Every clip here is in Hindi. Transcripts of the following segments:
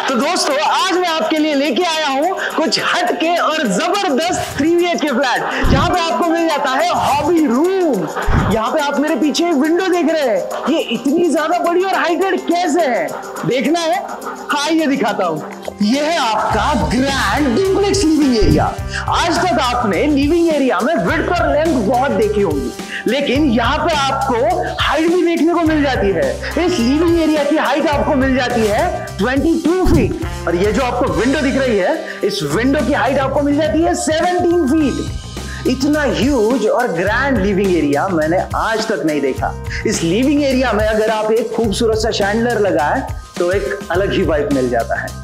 तो दोस्तों आज मैं आपके लिए लेके आया हूं कुछ हटके और जबरदस्त 3 BHK फ्लैट जहां पे आपको मिल जाता है हॉबी रूम। यहाँ पे आप मेरे पीछे एक विंडो देख रहे हैं, ये इतनी ज्यादा बड़ी और हाइटेड कैसे है देखना है? हाँ ये दिखाता हूं। ये है आपका ग्रैंड डुप्लेक्स लिविंग एरिया। आज तक आपने लिविंग एरिया में विड्थ और लेंथ बहुत देखी होंगी, लेकिन यहाँ पे आपको हाइट भी देखने को मिल जाती है। इस लिविंग एरिया की हाइट आपको मिल जाती है 22 फीट और ये जो आपको विंडो दिख रही है, इस विंडो की हाइट आपको मिल जाती है 17 फीट। इतना ह्यूज और ग्रैंड लिविंग एरिया मैंने आज तक नहीं देखा। इस लिविंग एरिया में अगर आप एक खूबसूरत सा शैंडलर लगाए तो एक अलग ही वाइब मिल जाता है।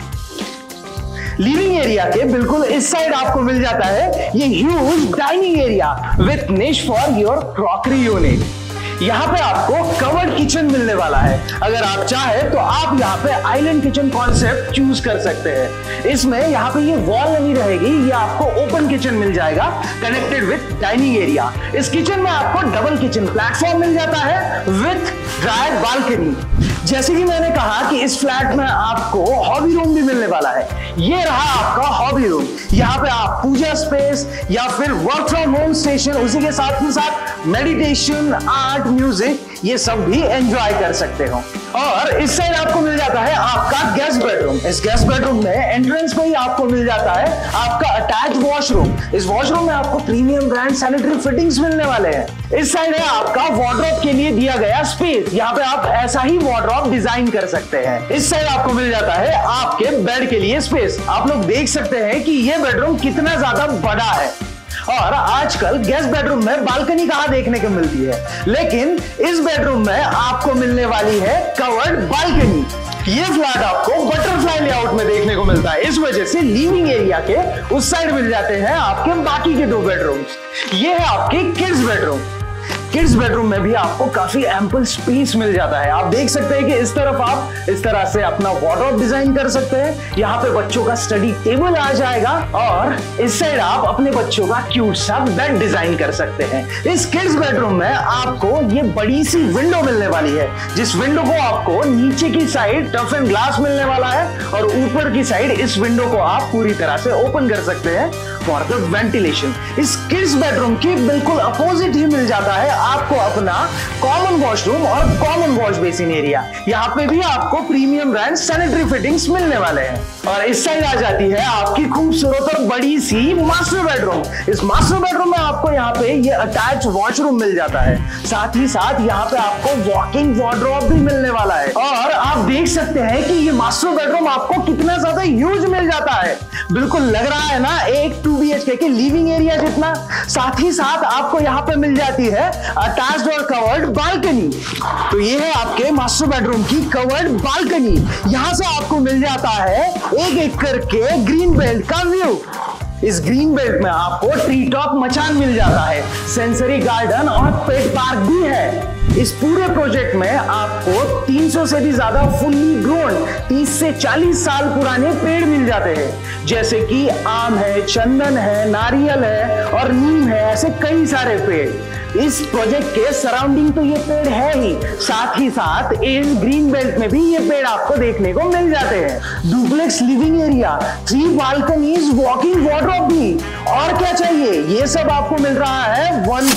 लिविंग एरिया के बिल्कुल इस साइड आपको मिल जाता है ये huge dining area with niche for your crockery unit. यहाँ पे आपको कवर्ड किचन मिलने वाला है। अगर आप चाहे तो आप यहाँ पे आइलैंड किचन कॉन्सेप्ट चूज कर सकते हैं। इसमें यहाँ पे ये वॉल नहीं रहेगी, ये आपको ओपन किचन मिल जाएगा कनेक्टेड विथ डाइनिंग एरिया। इस किचन में आपको डबल किचन प्लेटफॉर्म मिल जाता है विथ ड्रायर बालकनी। जैसे कि मैंने कहा कि इस फ्लैट में आपको हॉबी रूम भी मिलने वाला है। ये रहा आपका हॉबी रूम। यहाँ पे आप पूजा स्पेस या फिर वर्क फ्रॉम होम स्टेशन, उसी के साथ ही साथ मेडिटेशन, आर्ट, म्यूजिक ये सब भी एंजॉय कर सकते हो। और इस साइड आपको मिल जाता है आपका गेस्ट बेडरूम। इस गेस्ट बेडरूम में एंट्रेंस पे ही आपको मिल जाता है आपका अटैच वॉशरूम। इस वॉशरूम में आपको प्रीमियम ब्रांड सैनिटरी फिटिंग्स मिलने वाले हैं। इस साइड है आपका वार्डरोब के लिए दिया गया स्पेस। यहाँ पे आप ऐसा ही वार्डरोब डिजाइन कर सकते हैं। इस साइड आपको मिल जाता है आपके बेड के लिए स्पेस। आप लोग देख सकते हैं कि ये बेडरूम कितना ज्यादा बड़ा है। और आजकल गेस्ट बेडरूम में बालकनी कहां देखने को मिलती है, लेकिन इस बेडरूम में आपको मिलने वाली है कवर्ड बालकनी। ये फ्लैट आपको बटरफ्लाई लेआउट में देखने को मिलता है। इस वजह से लिविंग एरिया के उस साइड मिल जाते हैं आपके बाकी के 2 बेडरूम्स। ये है आपके किड्स बेडरूम। किड्स बेडरूम में भी आपको काफी एम्पल स्पेस मिल जाता है। आप देख सकते हैं कि इस तरफ आप इस तरह से अपना वार्डरोब डिजाइन कर सकते हैं। यहाँ पे बच्चों का स्टडी टेबल आ जाएगा और इस साइड आप अपने बच्चों का क्यूट सा बेड डिजाइन कर सकते हैं। इस किड्स बेडरूम में आपको ये बड़ी सी विंडो मिलने वाली है, जिस विंडो को आपको नीचे की साइड टफ एंड ग्लास मिलने वाला है और ऊपर की साइड इस विंडो को आप पूरी तरह से ओपन कर सकते हैं फॉर द वेंटिलेशन। इस किड्स बेडरूम की बिल्कुल अपोजिट ही मिल जाता है आपको अपना कॉमन वॉशरूम और कॉमन वॉश बेसिन एरिया। यहाँ पे भी आपको प्रीमियम ब्रांड सैनिटरी फिटिंग्स मिलने वाले हैं। और इस साइड आ जाती है आपकी खूबसूरत और बड़ी सी मास्टर बेडरूम। इस मास्टर बेडरूम में आपको यहाँ पे ये अटैच वॉशरूम मिल जाता है। साथ ही साथ यहाँ पे आपको वॉकिंग वार्डरोब भी मिलने वाला है। और आप देख सकते हैं कि ये मास्टर बेडरूम आपको कितना ज्यादा ह्यूज मिल जाता है। बिल्कुल लग रहा है ना एक 2 BHK के लिविंग एरिया जितना। साथ ही साथ आपको यहाँ पे मिल जाती है अटैच्ड और कवर्ड बालकनी। तो ये है आपके मास्टर बेडरूम की कवर्ड बालकनी। यहां से आपको मिल जाता है 1 एकड़ के ग्रीन बेल्ट का व्यू। इस ग्रीन बेल्ट में आपको ट्री टॉप मचान मिल जाता है, सेंसरी गार्डन और पेट पार्क भी है। इस पूरे प्रोजेक्ट में आपको 300 से भी ज्यादा फुल्ली ग्रोन 30 से 40 साल पुराने पेड़ मिल जाते हैं, जैसे कि आम है, चंदन है, नारियल है और नीम है। ऐसे कई सारे पेड़ इस प्रोजेक्ट के सराउंडिंग तो ये पेड़ है ही, साथ ही साथ इस ग्रीन बेल्ट में भी ये पेड़ आपको देखने को मिल जाते हैं। Duplex living area, 3 balconies, walking wardrobe भी, और क्या चाहिए? ये सब आपको मिल रहा है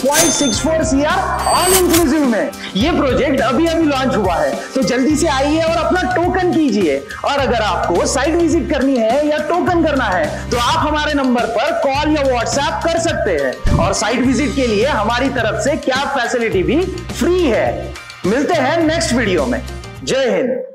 1.64 CR ऑल इंक्लूसिव में। ये प्रोजेक्ट अभी लॉन्च हुआ है, तो जल्दी से आइए और अपना टोकन कीजिए। और अगर आपको साइट विजिट करनी है या टोकन करना है तो आप हमारे नंबर पर कॉल या व्हाट्सएप कर सकते हैं। और साइट विजिट के लिए हमारी तरफ से क्या फैसिलिटी भी फ्री है। मिलते हैं नेक्स्ट वीडियो में। जय हिंद।